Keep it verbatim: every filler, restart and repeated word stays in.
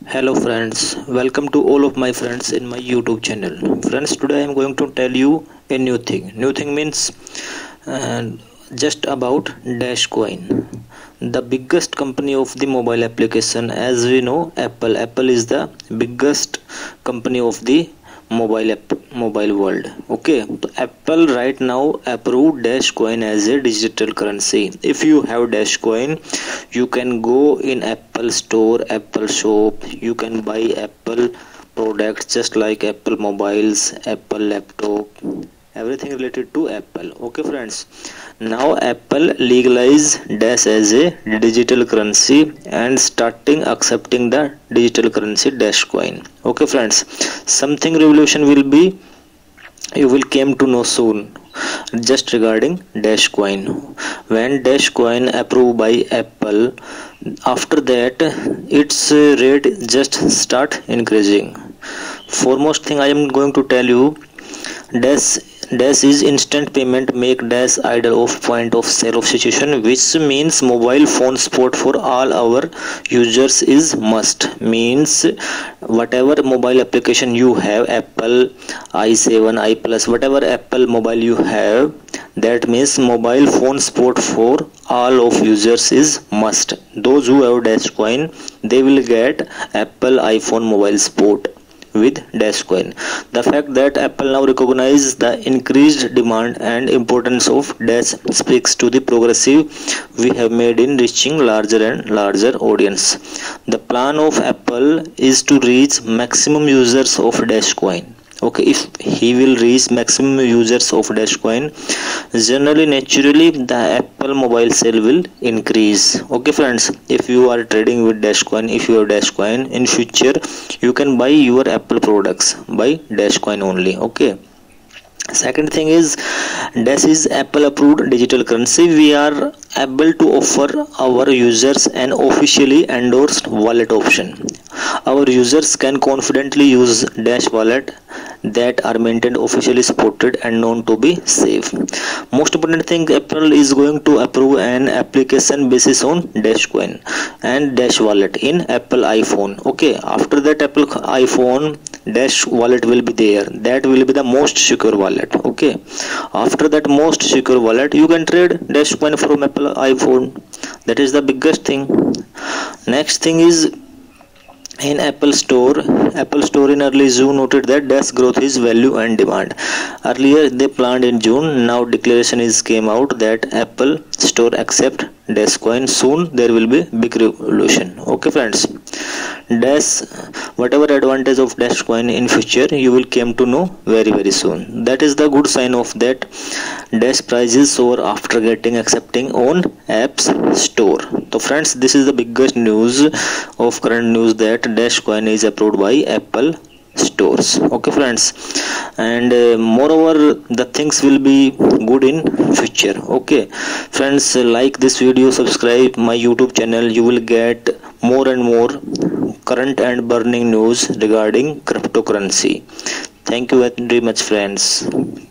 Hello friends, welcome to all of my friends in my YouTube channel. Friends, today I am going to tell you a new thing. New thing means uh, just about Dash Coin, the biggest company of the mobile application. As we know, Apple. Apple is the biggest company of the mobile app mobile world. Okay, so Apple right now approved Dash Coin as a digital currency. If you have Dash Coin, you can go in Apple store, Apple shop, you can buy Apple products just like Apple mobiles, Apple laptop, everything related to Apple. Okay friends, now Apple legalized Dash as a digital currency and starting accepting the digital currency Dash Coin. Okay friends, something revolution will be, you will came to know soon just regarding Dash Coin. When Dash Coin approved by Apple, after that its rate just start increasing. Foremost thing I am going to tell you, Dash Dash is instant payment make Dash ideal of point of sale of situation, which means mobile phone support for all our users is must. Means whatever mobile application you have, Apple i seven, i plus, whatever Apple mobile you have, that means mobile phone support for all of users is must. Those who have Dash Coin, they will get Apple iPhone mobile support with Dash Coin. The fact that Apple now recognizes the increased demand and importance of Dash speaks to the progressive we have made in reaching larger and larger audience. The plan of Apple is to reach maximum users of Dash Coin. Okay, if he will reach maximum users of Dash Coin, generally naturally the Apple mobile sale will increase. Okay friends, if you are trading with Dash Coin, if you have Dash Coin, in future you can buy your Apple products by Dash Coin only. Okay, second thing is, Dash is Apple approved digital currency. We are able to offer our users an officially endorsed wallet option. Our users can confidently use Dash wallet that are maintained, officially supported and known to be safe. Most important thing, Apple is going to approve an application basis on Dash Coin and Dash wallet in Apple iPhone. Okay, after that Apple iPhone Dash wallet will be there. That will be the most secure wallet. Okay, after that most secure wallet you can trade Dash Coin from Apple iPhone. That is the biggest thing. Next thing is, in Apple Store, Apple Store in early June noted that Dash growth is value and demand. Earlier they planned in June, now declaration is came out that Apple Store accept Dash Coin. Soon there will be big revolution. Okay friends, Dash, whatever advantage of Dash Coin in future you will came to know very very soon. That is the good sign of that Dash prices soar after getting accepting on Apps Store. So friends, this is the biggest news of current news, that Dash Coin is approved by Apple stores. Okay friends, and uh, moreover the things will be good in future. Okay friends, like this video, subscribe my YouTube channel, you will get more and more current and burning news regarding cryptocurrency. Thank you very much friends.